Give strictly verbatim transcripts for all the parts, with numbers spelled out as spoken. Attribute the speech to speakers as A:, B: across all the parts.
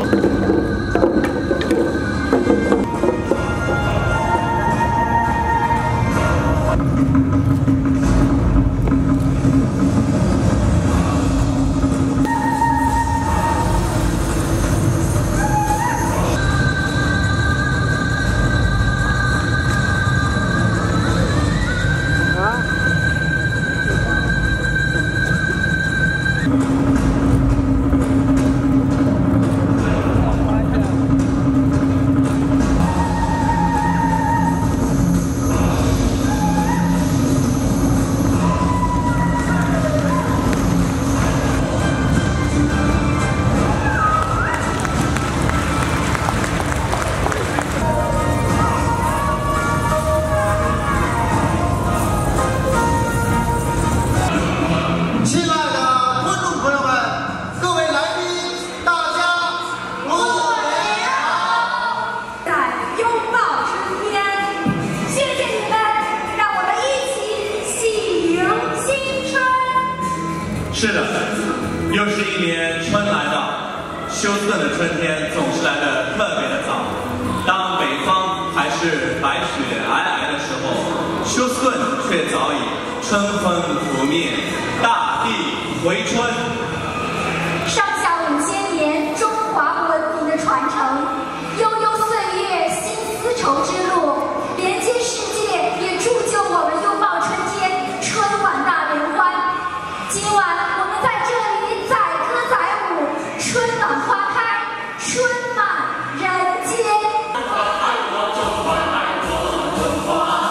A: 是的，又是一年春来到，休斯顿的春天总是来得特别的早。当北方还是白雪皑皑的时候，休斯顿却早已春风拂面，大地回春。
B: 上下五千年中华文明的传承，悠悠岁月新丝绸之路，连接世界，也铸就我们拥抱春天，春晚大联欢。今晚我们在这里载歌载舞，春暖花开，春满人间。爱国中华，爱国中华。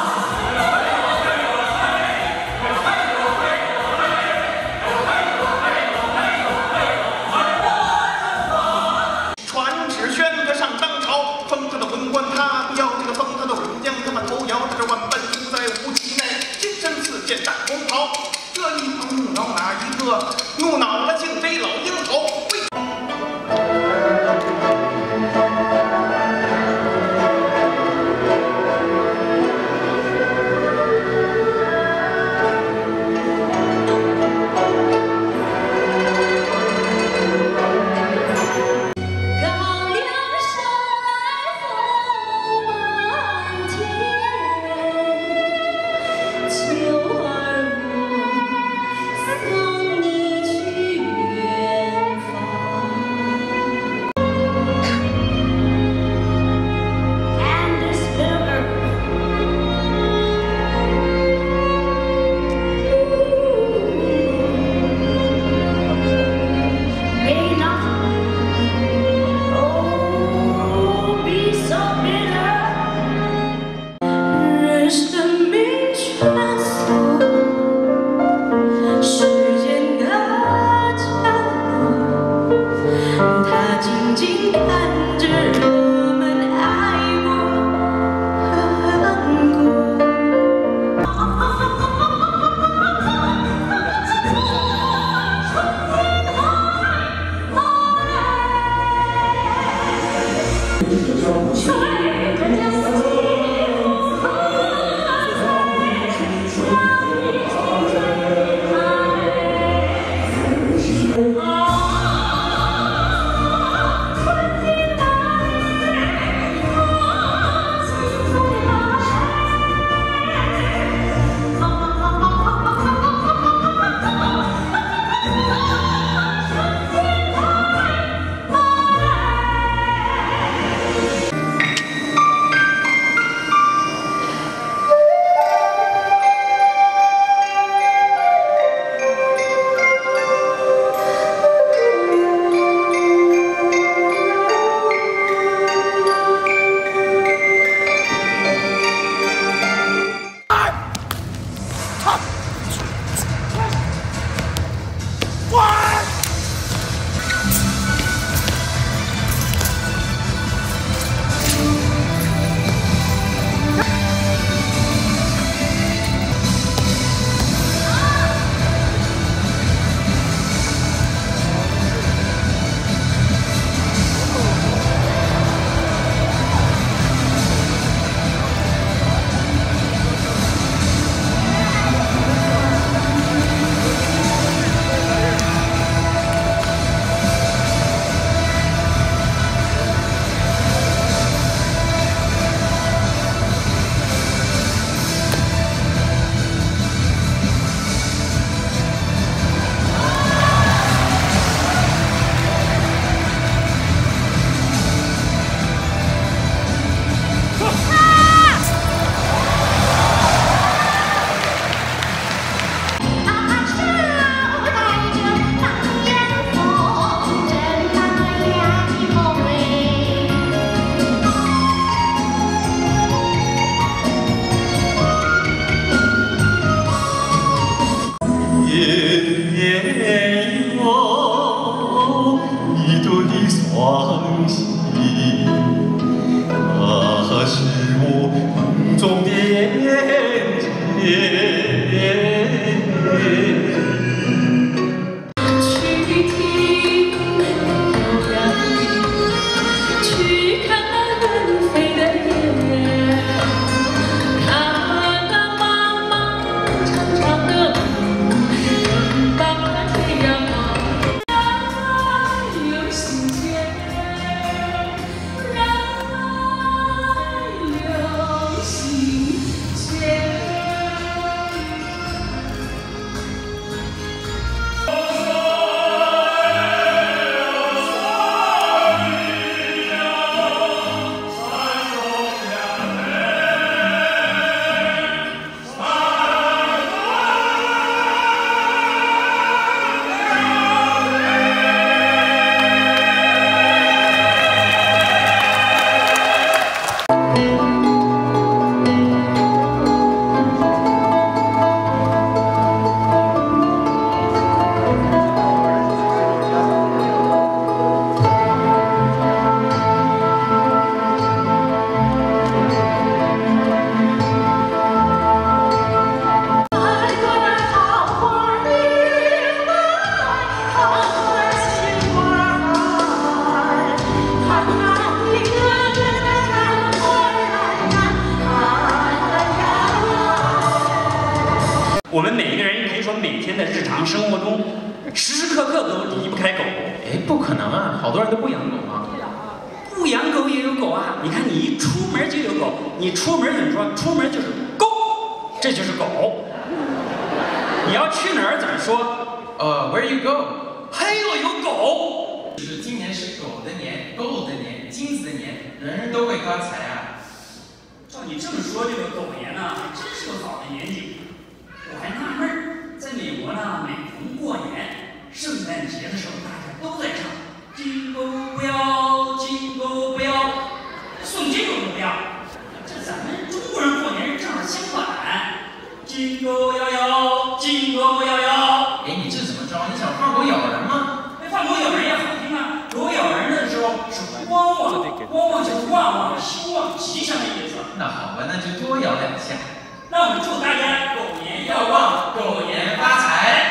C: 传旨宣他上当朝，封他的文官，他不要这个封他的武将，他把头摇着万般行在无其内，金身四件大红袍。这一旁怒恼哪一个？怒恼了竟贼老鹰头。
D: 双喜，那是我梦中的眼睛。
E: 我们每一个人可以说每天的日常生活中，时时刻刻都离不开狗。
F: 哎，不可能啊，好多人都不养狗啊。
E: 不养狗也有狗啊！你看，你一出门就有狗，你出门怎么说？出门就是狗，这就是狗。你要去哪儿怎么说？
F: 呃 ，Where you go？
E: 还有有狗。
F: 是今年是狗的年，狗的年，金子的年，人人都会发财啊。
E: 照你这么说，这个狗年呢，还真是个好的年景。我还纳闷儿，在美国呢，每逢过年、圣诞节的时候，大家都在唱“金狗不要，金狗不要”，送金狗都不要。这咱们中国人过年正好相反，“金狗摇摇，金狗摇摇”。
F: 哎，你这怎么着？你想放狗咬人吗？
E: 那放狗咬人也好听啊，狗咬人的时候是汪汪，汪汪就是旺旺、兴旺、吉祥的意思。
F: 那好吧，那就多咬两下。
E: 那我们祝大家狗年要旺，狗年发财。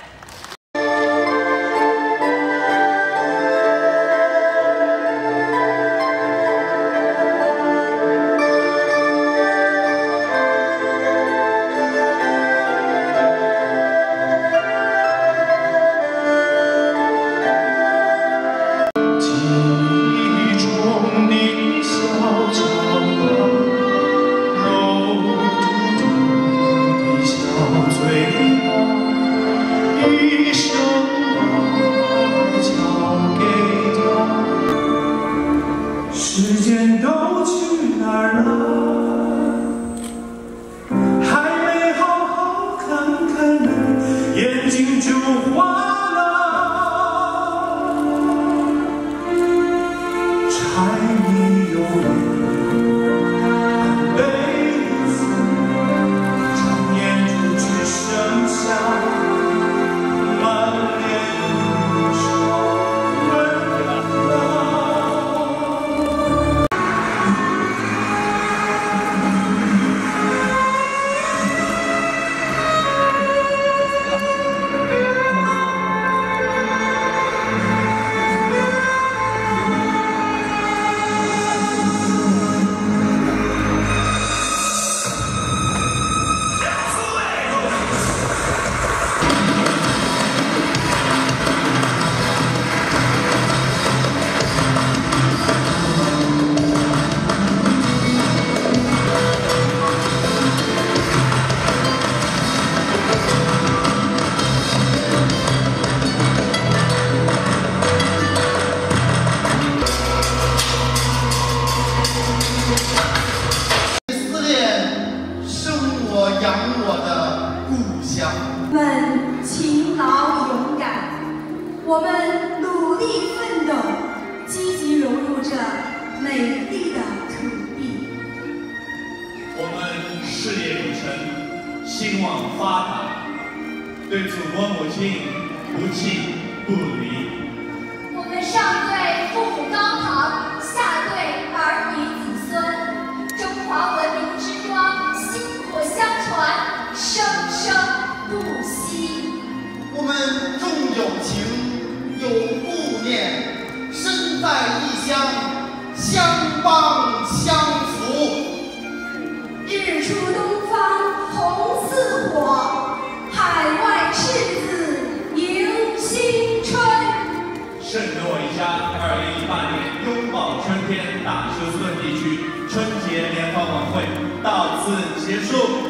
B: 们勤劳勇敢，我们努力奋斗，积极融入这美丽的土地。
A: 我们事业有成，兴旺发达，对祖国母亲不弃不离。
B: 我们上对父母
C: 相帮相扶。
B: 日出东方红似火，海外赤子迎新春。
A: 圣诺一家二零一八年拥抱春天大休斯顿地区春节联欢晚会到此结束。